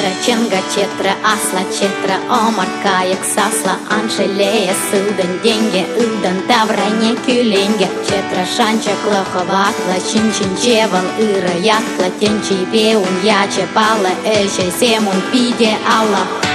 четра, ченга четра, асла четра, омар каяк сасла, аншелея судан, деньги удан, тавране кюленге, четра шанча клоховатла, чинчинчевал ира ятла, тенчи беун яче пала, эльше семун пиде алла.